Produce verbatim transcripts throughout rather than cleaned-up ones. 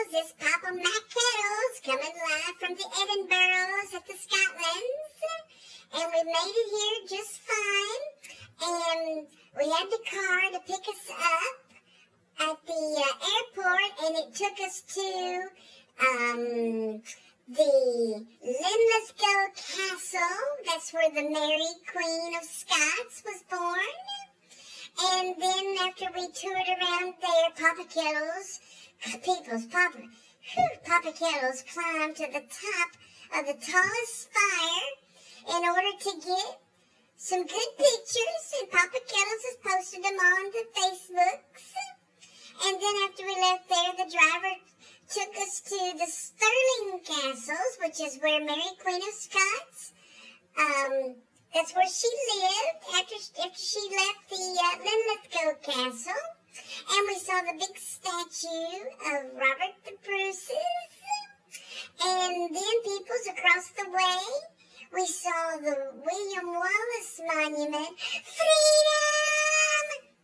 This is Papa Mac Kettles coming live from the Edinburghs at the Scotlands. And we made it here just fine. And we had the car to pick us up at the uh, airport, and it took us to um, the Linlithgow Castle. That's where the Mary Queen of Scots was born. And then after we toured around there, Papa Kettles, people's Papa, whew, Papa Kettles climbed to the top of the tallest spire in order to get some good pictures, and Papa Kettles has posted them on the Facebooks. And then after we left there, the driver took us to the Stirling Castles, which is where Mary Queen of Scots, um, that's where she lived after, after she left the uh, Linlithgow Castle. And we saw the big statue of Robert the Bruce's. And then, peoples, across the way, we saw the William Wallace Monument. Freedom!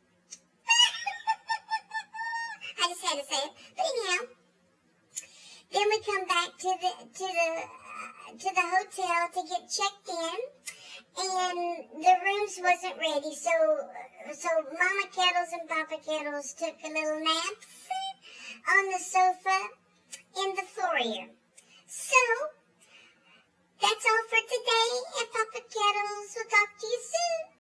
I just had to say it. But anyhow, then we come back to the to the uh, to the hotel to get checked in. And the rooms wasn't ready, so so Mama Kettles and Papa Kettles took a little naps on the sofa in the foyer. So, that's all for today, and Papa Kettles will talk to you soon.